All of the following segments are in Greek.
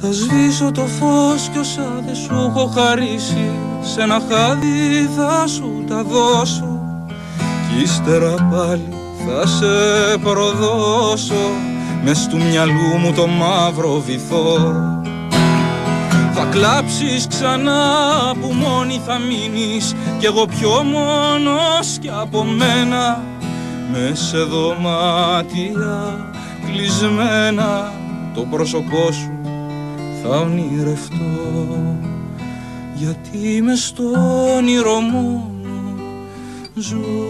Θα σβήσω το φως κι όσα δεν σου έχω χαρίσει, σε ένα χάδι θα σου τα δώσω κι ύστερα πάλι θα σε προδώσω μες του μυαλού μου το μαύρο βυθό. Θα κλάψεις ξανά που μόνη θα μείνεις κι εγώ πιο μόνος κι από μένα, μες σε δωμάτια κλεισμένα το πρόσωπό σου θα ονειρευτώ, γιατί μες στο όνειρο μόνο ζω.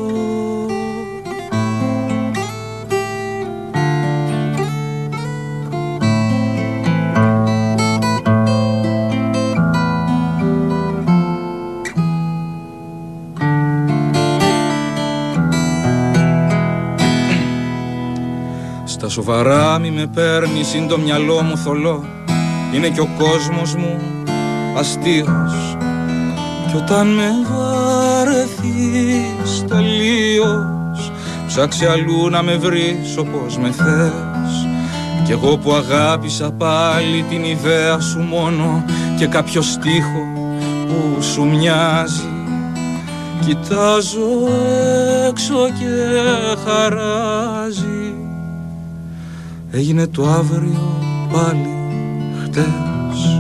Στα σοβαρά μη με παίρνεις, είναι το μυαλό μου θολό, είναι και ο κόσμος μου αστείος. Κι όταν με βαρεθείς τελείως, ψάξε αλλού να με βρεις όπως με θες. Κι εγώ που αγάπησα πάλι την ιδέα σου μόνο και κάποιο στίχο που σου μοιάζει, κοιτάζω έξω και χαράζει. Έγινε το αύριο πάλι χτες.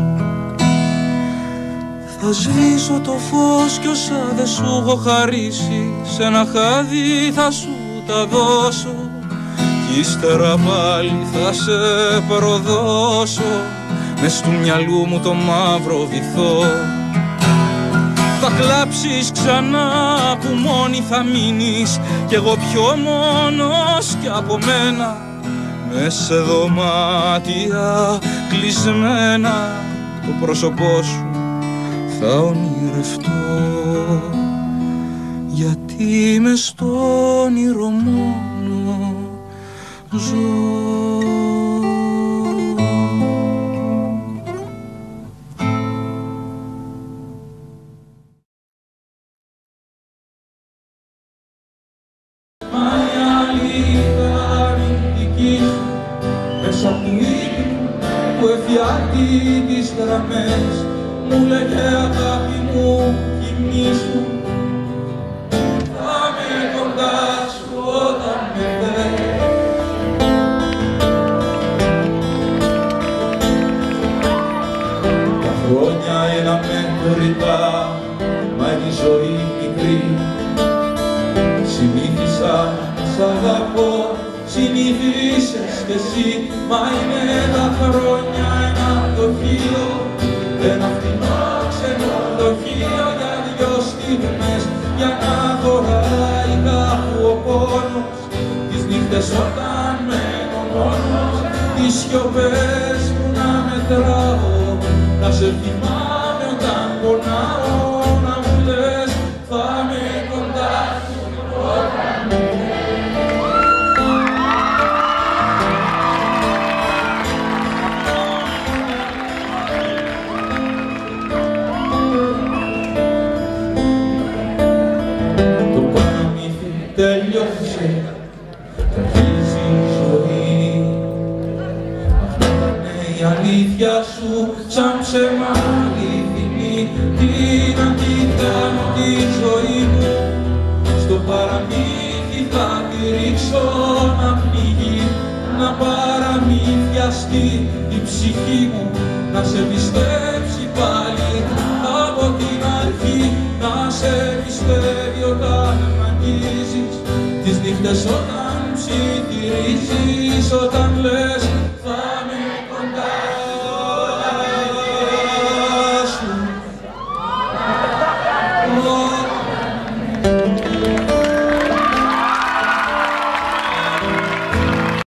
Θα σβήσω το φως κι όσα δεν σου έχω χαρίσει, σε ένα χάδι θα σου τα δώσω κι ύστερα πάλι θα σε προδώσω μες του μυαλού μου το μαύρο βυθό. Θα κλάψεις ξανά που μόνη θα μείνεις κι εγώ πιο μόνος κι από μένα, μες σε δωμάτια κλεισμένα το πρόσωπό σου θα ονειρευτώ, γιατί μες στο όνειρο μόνο ζω. Τις γραμμές μου λέγε αγάπη μου κοιμήσου, θα με κοντά σου όταν με θες. Τα χρόνια ένα μετρητά, μα είναι η ζωή μικρή. Συνήθισα να σ' αγαπώ, συνήθισες κι εσύ, μα είναι τα χρόνια ένα δοχείο, ένα φτηνό ξενοδοχείο για δυο στιγμές, για να χωράει κάπου ο πόνος, τις νύχτες όταν μένω μόνος, τις σιωπές που να μετράω, να σε θυμάμαι όταν πονάω, να μου λες θα με κοντά σου όταν με θες. Τελειώσε, αρχίζει η ζωή. Αυτή είναι η αλήθεια σου, σαν ψέμα αληθινή. Την αντικάνω τη ζωή μου, στο παραμύθι θα τη ρίξω να πνιγεί, να παραμυθιαστεί η ψυχή μου, να σε πιστέψει πάλι από την αρχή, να σε πιστεύει όταν τις νύχτες όταν ψιθυρίζεις, όταν λες